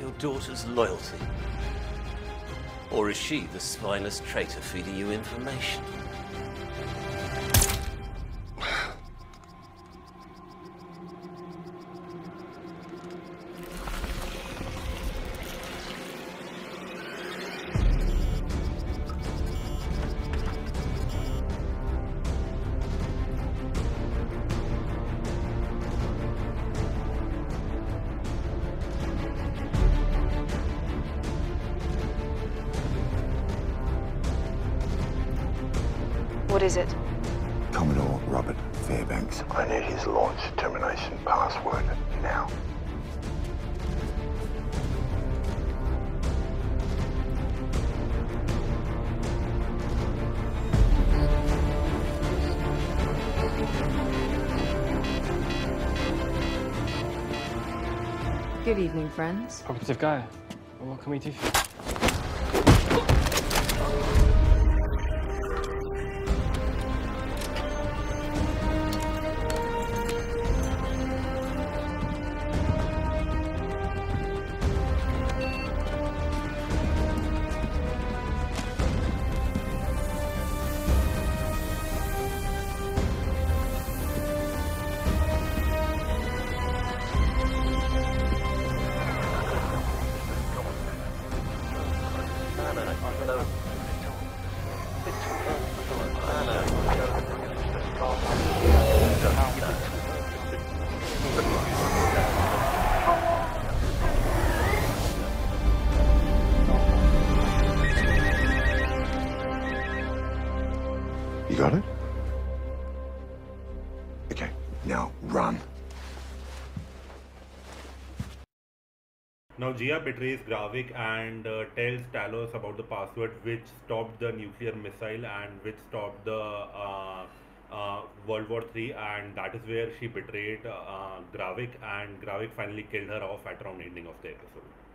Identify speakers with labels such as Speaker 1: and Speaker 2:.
Speaker 1: your daughter's loyalty? Or is she the spineless traitor feeding you information?
Speaker 2: What is it?
Speaker 3: Commodore Robert Fairbanks. I need his launch termination password now.
Speaker 2: Good evening, friends.
Speaker 4: Operative Guy, what can we do for you?
Speaker 3: You got it? Okay, now run.
Speaker 5: Now Gia betrays Gravik and tells Talos about the password which stopped the nuclear missile and which stopped the World War III, and that is where she betrayed Gravik, and Gravik finally killed her off at around ending of the episode.